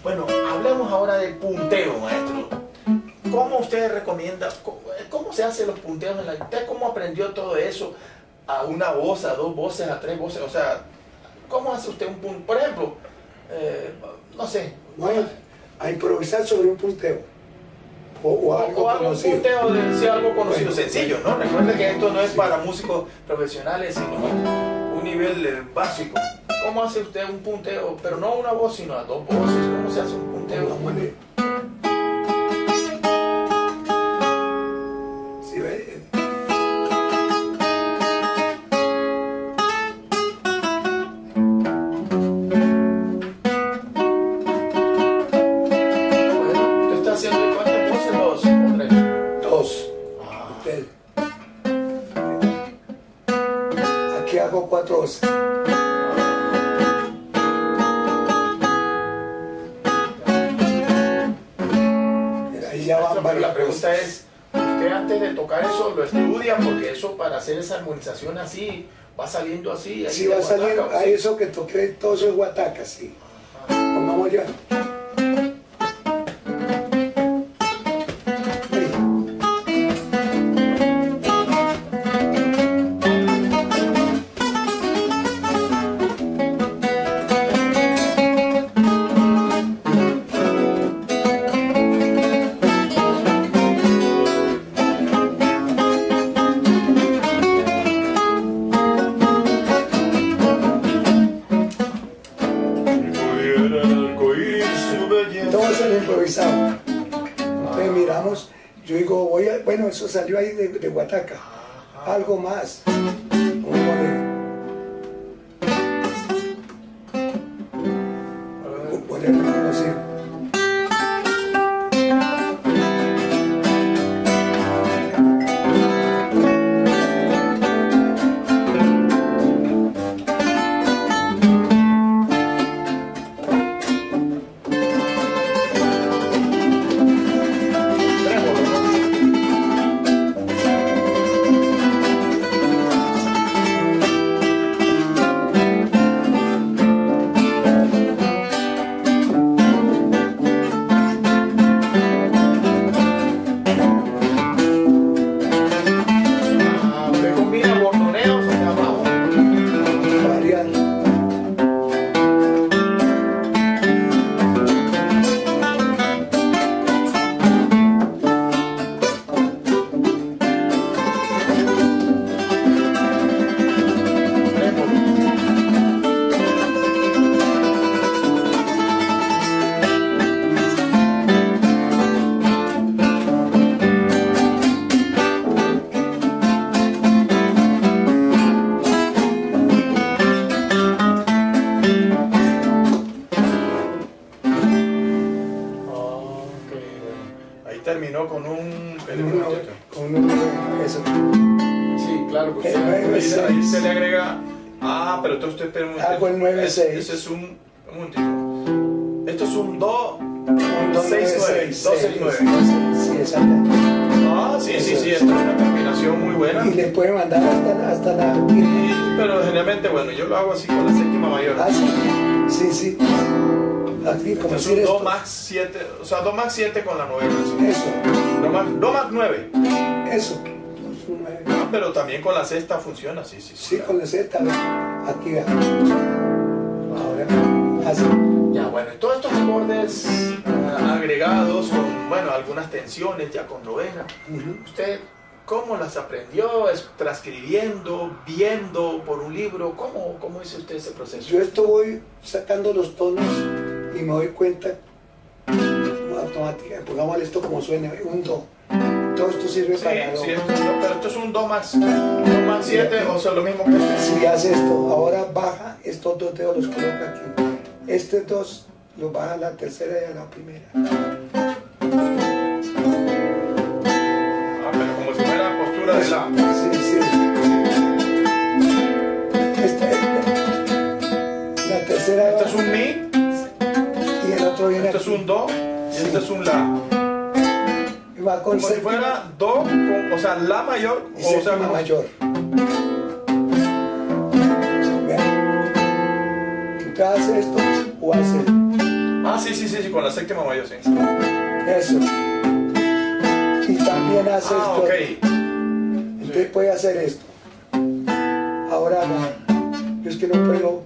Bueno, hablemos ahora de punteo, maestro. ¿Cómo usted recomienda, cómo se hacen los punteos en la guitarra? ¿Usted cómo aprendió todo eso? A una voz, a dos voces, a tres voces, o sea, ¿cómo hace usted un punteo? Por ejemplo, no sé. Bueno, a improvisar sobre un punteo. O algo conocido. Un punteo de sí, algo conocido, Bueno, sencillo, ¿no? Recuerde que esto no es para músicos profesionales, sino un nivel básico. ¿Cómo hace usted un punteo? Pero no a una voz, sino a dos voces. ¿Cómo se hace un punteo? ¿Sí ve? ¿Usted está haciendo cuántas voces? ¿Dos o tres? Dos. Usted. Aquí hago 4 voces. Ahí ya van Pero varias la pregunta cosas. es, ¿usted antes de tocar eso lo estudia? Porque eso para hacer esa armonización así, va saliendo así. Ahí Sí, de va saliendo. guataca, A ¿sí? eso que toqué, todo eso es guataca, sí. Pongamos ya. Todo es el improvisado. Entonces miramos, yo digo, bueno, eso salió ahí de guataca. Algo más. Vamos a poner conocido. Usted combina bordoneos hacia abajo. Variar. Ahí terminó con un... Con un eso. Sí, claro, porque El 9-6. ahí se le agrega... Ah, pero entonces usted espera un momentito. Hago el 9-6. Ese es un momentito. Esto es un Do, Un 6-9. 2-6-9. Sí, exacto. Ah, sí, esto es una combinación muy buena. Y le puede mandar hasta la... Pero generalmente, bueno, yo lo hago así con la séptima mayor. Ah, sí. Sí. Así como Es decir un Do esto. max 7, o sea, Do max 7 con la novena. ¿Sí? Eso. Do max 9. Eso. Ah, pero también con la sexta funciona, sí. Sí, con la Z. Aquí vea. Ahora. Así. Ya, bueno, y todos estos acordes agregados con, bueno, algunas tensiones ya con novena. ¿Usted cómo las aprendió? ¿Es transcribiendo, viendo por un libro? ¿Cómo hizo usted ese proceso? Yo esto voy sacando los tonos y me doy cuenta automática. Pongámosle esto como suena, un Do. Todo esto sirve para Do. Sí, pero esto es un Do max 7, o sea, lo mismo que este. Si hace esto, ahora baja, estos dos dedos los coloca aquí. Este dos los baja a la tercera y a la primera. Ah, pero como si fuera postura de La. Sí. La tercera. Este es un Mi, Y el otro viene este es aquí. un Do y este es un La. Y va con Como si séptima fuera Do, o sea, La mayor, y o sea, séptima mayor. Vean. Tú te haces esto o haces. Ah, sí, sí, sí, sí, con la séptima mayor, sí. Eso. Y también hace esto. Ok. Entonces puede hacer esto. Ahora no. Yo es que no puedo.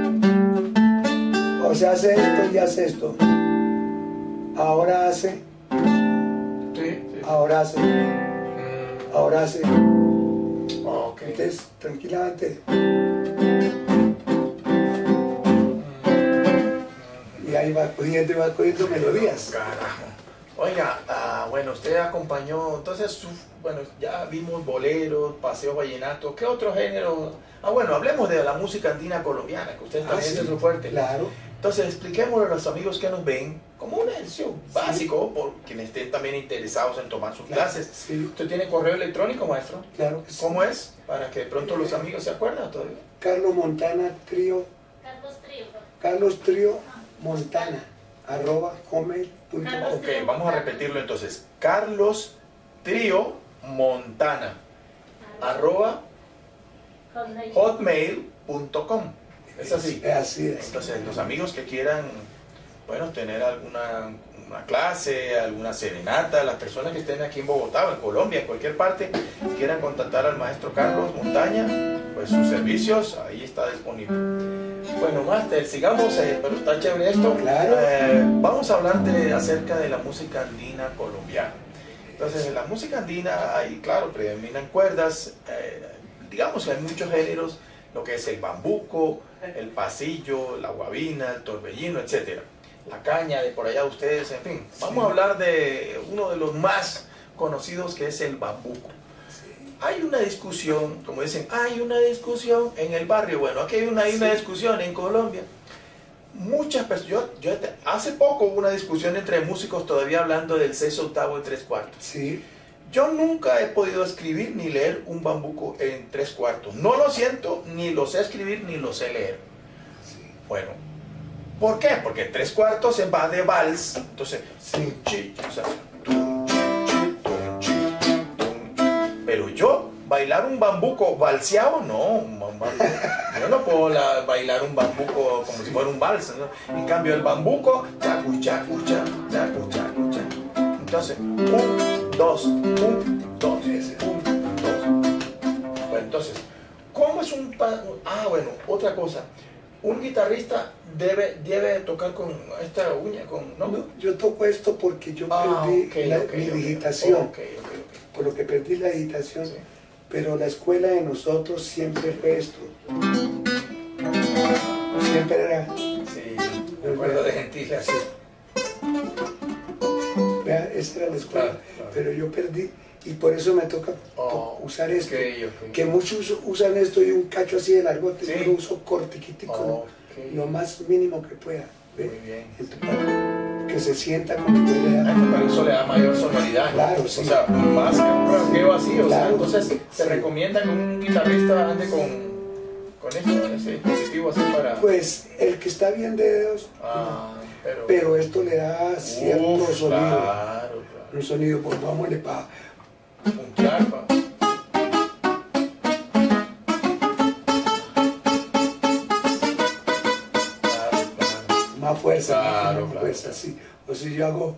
O sea, hace esto y hace esto. Ahora hace. Sí, sí. Ahora hace. Ahora hace. Ok. Entonces, tranquilamente. Y ahí va cogiendo melodías. Carajo. Oiga, bueno, usted acompañó, entonces, bueno, ya vimos boleros, paseo vallenato, ¿qué otro género? Bueno, hablemos de la música andina colombiana, que usted también sí, es muy fuerte. Claro. Entonces, expliquémosle a los amigos que nos ven como un ejercicio básico, por quienes estén también interesados en tomar sus clases. Sí. ¿Usted tiene correo electrónico, maestro? Claro que sí. ¿Cómo es? Para que de pronto los amigos se acuerdan todavía. Carlos Montana Trío. Carlos Trío Montana @hotmail.com. Ok, vamos a repetirlo entonces. Carlos Trío Montana @hotmail.com. ¿Es así? Así es. Entonces, los amigos que quieran, bueno, tener alguna una clase, alguna serenata, las personas que estén aquí en Bogotá o en Colombia, en cualquier parte, quieran contactar al maestro Carlos Montaña, pues sus servicios, ahí está disponible. Bueno, Máster, sigamos, pero está chévere esto. Claro. Vamos a hablar acerca de la música andina colombiana. Entonces, en la música andina, hay, claro, predominan cuerdas, digamos que hay muchos géneros, lo que es el bambuco, el pasillo, la guabina, el torbellino, etc. La caña de por allá de ustedes, en fin. Vamos a hablar de uno de los más conocidos, que es el bambuco. Hay una discusión, como dicen, hay una discusión en el barrio. Bueno, aquí hay una discusión en Colombia. Muchas personas, hace poco hubo una discusión entre músicos todavía hablando del 6/8 y 3/4. Sí. Yo nunca he podido escribir ni leer un bambuco en 3/4. No lo siento, ni lo sé escribir, ni lo sé leer. Sí. Bueno, ¿por qué? Porque 3/4 se va de vals. Entonces, o sea, pero yo, bailar un bambuco valseado, no. Yo no puedo bailar un bambuco como si fuera un vals, ¿no? En cambio, el bambuco, chacu, chacu, chacu, chacu, chacu, chacu. Entonces, 1, 2, 1, 2, 1, 2. Bueno, entonces, ¿cómo es un... bueno, otra cosa. Un guitarrista debe tocar con esta uña, ¿no? Yo toco esto porque yo perdí mi digitación. Por lo que perdí la digitación. Sí. Pero la escuela de nosotros siempre fue esto. Siempre era... Sí, me acuerdo de Gentil así. Vea, esa era la escuela. Claro. Pero yo perdí y por eso me toca usar esto. Que muchos usan esto y un cacho así de largote. Yo lo uso cortiquitico, lo más mínimo que pueda. ¿Ve? Muy bien. Que se sienta como que le da. Pero eso le da mayor sonoridad. Claro, sí. O sea, más que un rasgueo así. O sea, entonces se sí. recomienda que un guitarrista ande con ese dispositivo así para... Pues el que está bien de dedos. Pero esto le da cierto sonido. Claro. Un sonido, pues vámonos para... puntear, más fuerza, claro, más fuerza, sí. O si yo hago...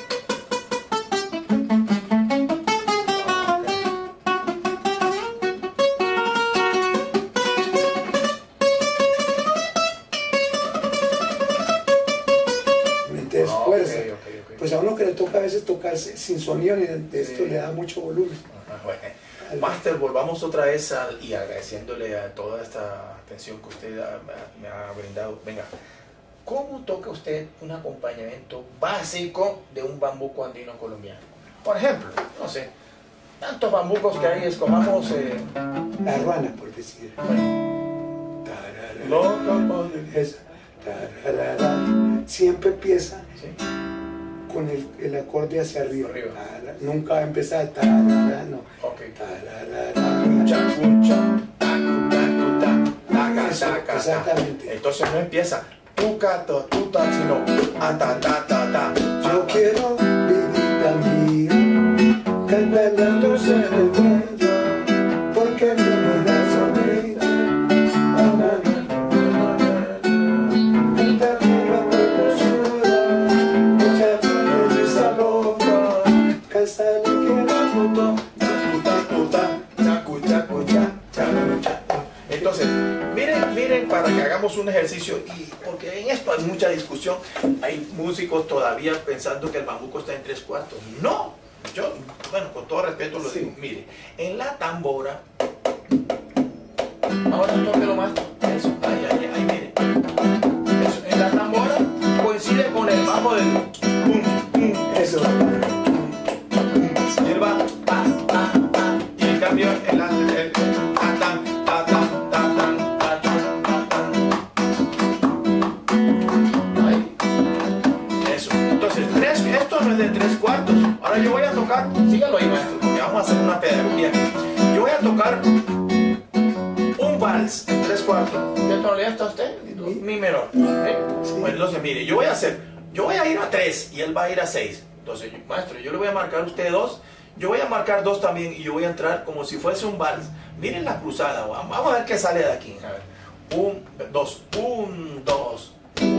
fuerza. Pues a uno que le toca a veces tocarse sin sonido ni de esto le da mucho volumen. Bueno. Máster, volvamos otra vez y agradeciéndole a toda esta atención que usted me ha brindado. Venga, ¿cómo toca usted un acompañamiento básico de un bambuco andino colombiano? Por ejemplo, no sé, tantos bambucos que hay, escogamos... La ruana, por decir. Bueno. Esa. Siempre empieza con el acorde hacia arriba. Nunca va a empezar no. Exactamente. Entonces no empieza tuca, tuta, sino ta, ta, ta, ta. Yo quiero vivir también cantando tus estrellas, porque no me das sonrisa. hagamos un ejercicio, y porque en esto hay mucha discusión, hay músicos todavía pensando que el bambuco está en 3/4. No, yo, bueno, con todo respeto lo digo, mire, en la tambora, ahora tóquelo más, eso, ahí, mire, eso, en la tambora coincide con el bajo del eso, y él va, y en cambio el no es de 3/4. Ahora yo voy a tocar, sígalo ahí, maestro, porque vamos a hacer una pedagogía. Yo voy a tocar un vals en 3/4. ¿Qué tonalidad está usted? Mi menor. Sí. Bueno, entonces mire, yo voy a ir a 3 y él va a ir a 6. Entonces, maestro, yo le voy a marcar a usted 2, yo voy a marcar 2 también y yo voy a entrar como si fuese un vals. Miren la cruzada, vamos a ver qué sale de aquí. A ver. 1, 2, 1, 2.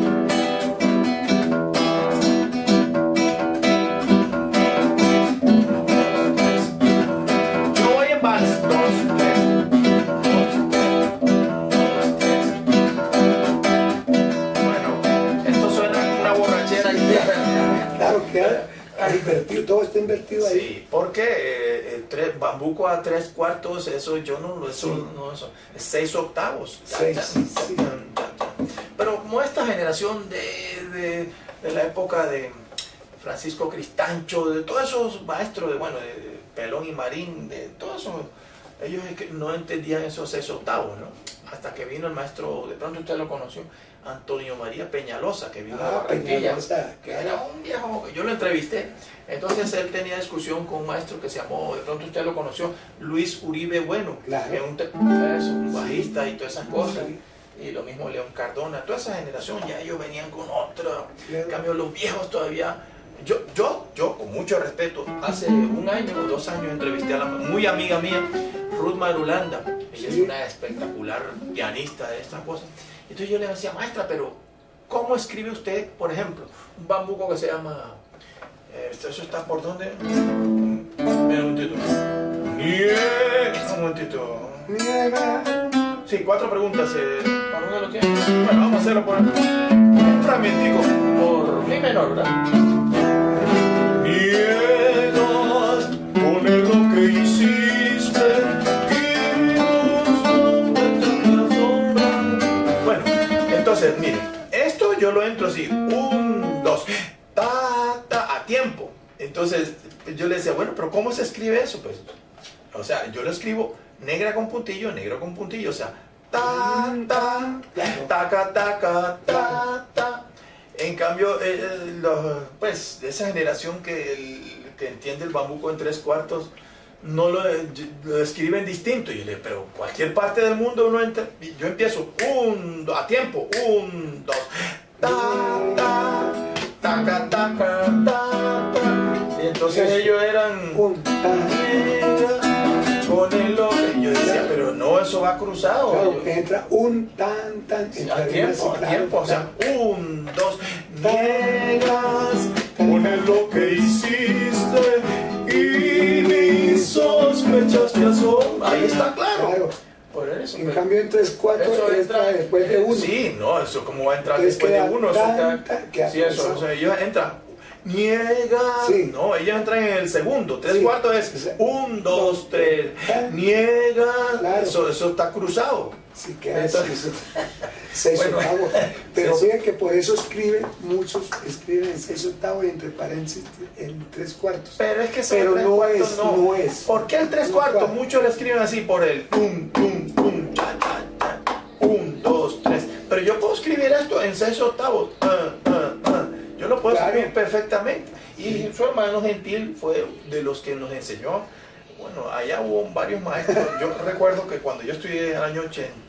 Invertido, todo está invertido ahí. Sí, porque bambuco a 3/4, eso yo no, eso es 6 octavos. 6, sí. Pero como esta generación de la época de Francisco Cristancho, de todos esos maestros, de Pelón y Marín, de todos esos, ellos no entendían esos 6 octavos, ¿no? Hasta que vino el maestro, de pronto usted lo conoció, Antonio María Peñalosa, que vino de Barranquilla, que era un viejo, yo lo entrevisté. Entonces él tenía discusión con un maestro que se llamó, de pronto usted lo conoció, Luis Uribe Bueno, claro, que es un bajista y todas esas cosas. Y lo mismo León Cardona, toda esa generación, ya ellos venían con otro. En cambio los viejos todavía, yo con mucho respeto, hace 1 año o 2 años entrevisté a la muy amiga mía, Ruth Marulanda. Ella es una espectacular pianista de estas cosas. Entonces yo le decía, maestra, pero ¿cómo escribe usted, por ejemplo, un bambuco que se llama, eso está por dónde? Mira un momentito. Un momentito. Sí, 4 preguntas. ¿Para dónde lo tiene? Bueno, vamos a hacerlo por un fragmentico, por mi menor, ¿verdad? Niegas con lo que hiciste. Entonces, miren, esto yo lo entro así, 1, 2, a tiempo. Entonces, yo le decía, bueno, pero ¿cómo se escribe eso? Pues, o sea, yo lo escribo negra con puntillo, negro con puntillo, o sea, taca, ta. En cambio, pues, de esa generación que entiende el bambuco en 3/4, no lo escriben distinto. Y yo le digo, pero cualquier parte del mundo uno entra, yo empiezo a tiempo, 1, 2, y entonces ellos eran con el lo que yo decía, pero no, eso va cruzado. Claro, entra un tan a tiempo, o sea, 1, 2, niegas con el lo que hiciste y mis sospechas me asombran. Ahí está claro. Por eso, en cambio en 3/4 entra después de 1. Sí, no, eso como va a entrar después de 1. Eso ellos entran. Niegas, sí. No, ellos entran en el segundo. 3/4 es 1, 2, 3. Niegas, claro. Eso está cruzado. Sí, queda eso. 6 octavos. Pero fíjense que por eso muchos escriben en 6 octavos y entre paréntesis en 3/4. Pero es que eso no es. ¿Por qué el 3/4? Muchos le escriben así por el 1, 2, 3. Pero yo puedo escribir esto en 6 octavos. Yo lo puedo escribir perfectamente. Y su hermano Gentil fue de los que nos enseñó. Bueno, allá hubo varios maestros. Yo recuerdo que cuando yo estudié en el año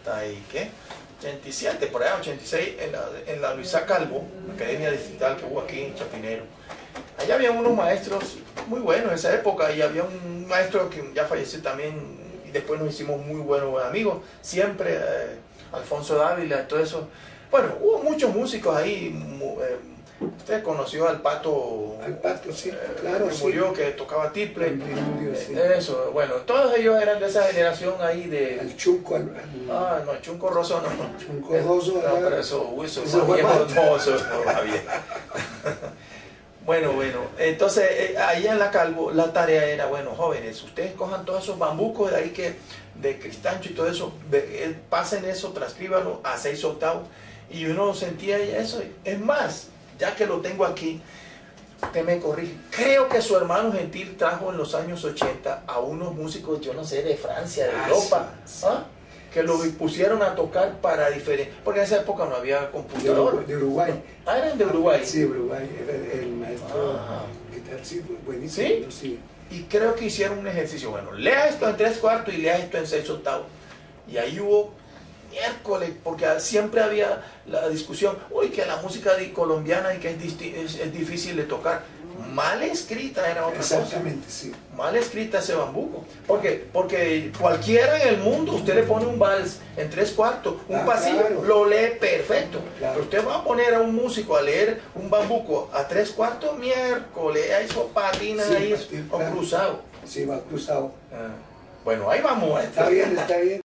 87, por allá 86, en la Luisa Calvo, la Academia Distrital que hubo aquí en Chapinero. Allá había unos maestros muy buenos en esa época, y había un maestro que ya falleció también, y después nos hicimos muy buenos amigos, siempre Alfonso Dávila y todo eso. Bueno, hubo muchos músicos ahí, Usted conoció al Pato. Al Pato, sí, claro. Que murió, que tocaba tiple. Murió, sí. Eso, bueno, todos ellos eran de esa generación ahí de. El Chunco. No, el Chunco Rosso no. Chunco Rosso. No, pero eso fue viejo, no, eso no va bien. Bueno, entonces ahí en la Calvo la tarea era, bueno, jóvenes, ustedes cojan todos esos bambucos de ahí de Cristancho y todo eso, pasen eso, transcríbanlo a 6/8, y uno sentía ya eso. Es más, ya que lo tengo aquí, usted me corrige, creo que su hermano Gentil trajo en los años 80 a unos músicos, yo no sé, de Francia, de Europa, sí. Que lo pusieron a tocar para diferentes, porque en esa época no había computador. De Uruguay. Eran de Uruguay. Sí, Uruguay, el maestro guitarra, sí, buenísimo. ¿Sí? Y creo que hicieron un ejercicio, bueno, lea esto en 3/4 y lea esto en 6/8. Y ahí hubo miércoles, porque siempre había la discusión, uy, que la música colombiana y que es difícil de tocar. Mal escrita era otra cosa. Exactamente, sí. Mal escrita ese bambuco. Porque cualquiera en el mundo, usted le pone un vals en 3/4, un pasillo, claro, lo lee perfecto. Claro. Pero usted va a poner a un músico a leer un bambuco a 3/4, miércoles, eso patina, sí, ahí, o claro, cruzado. Sí, va cruzado. Bueno, ahí vamos. Está bien, está bien.